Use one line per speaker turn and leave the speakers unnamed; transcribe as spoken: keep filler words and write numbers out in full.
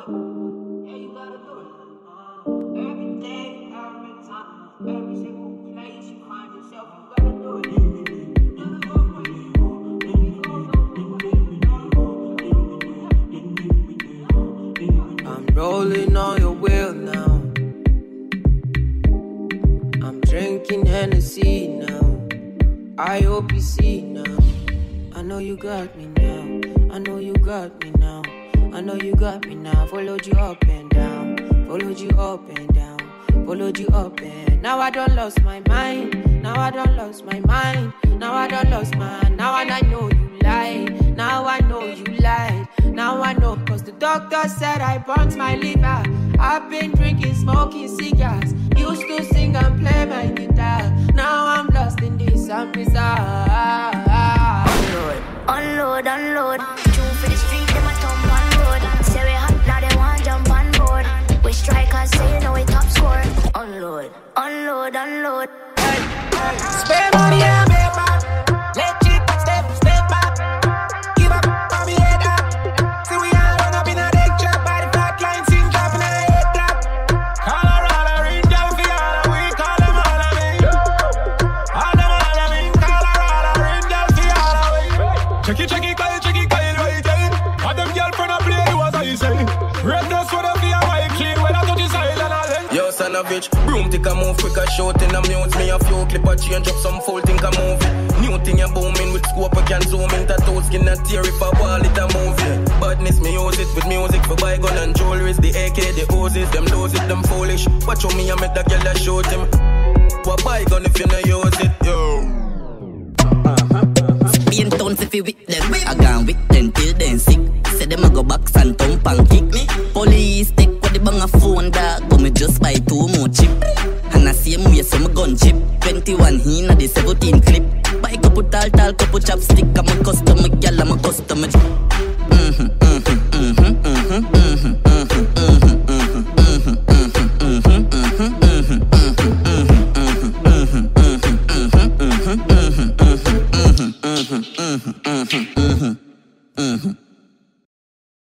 it. Yeah, you gotta do it. Every day, every time, every single place you find yourself, you gotta do it. I'm rolling on your wheel now. I'm drinking Hennessy now. I hope you see now. I know you got me now. I know you got me now. I know you got me now. Followed you up and down. Followed you up and down. Followed you up and now I done lost my mind. Now I done lost my mind. Now I done lost mine. Now and I know you lied. Now I know you lied. Now I know, cause the doctor said I burnt my liver. I've been drinking, smoking cigars. Used to sing and play my guitar. Now I'm lost in this and bizarre. Unload, unload, unload. Two for the street, them a thump on road. Say we hot, now they want jump on board. We strikers, say you know we top score. Unload, unload, unload. Hey, hey. Spend money and make back. Let it step, step back. Give up, I'll be head up. See we all run up in a deck trap. By the flat line, sing drop in a head clap. Colorado, ring down for y'all. We call them all of me. All them all of me. Colorado, ring down for y'all. Check it, check it, call it, check it, call it, right, eh? What them girlfriend a play, what I say? Red dress with a feel white clean. When I touch his island, I'll let yo, son of bitch, broom tick a move quick a short in a mute. Me a few clip a change up some full think a movie. New thing a booming with scope I can zoom in. Tattoo skin a tear if a wall it a movie. Badness me use it with music for buy gun and jewelries. The A K, the O's, them lose it, them foolish. Watch how me a make that girl a shoot him. What buy gun if you no use it, yo.
Being tons if you with them, I gone with them till then sick. Say them a go box and thump and kick me. Police take what the bang a phone dog, but me just buy two more chip. And I see me so my gun chip. Twenty-one he na the seventeen clip. Buy couple tall tall couple chopstick. I'm a customer, girl I'm a customer.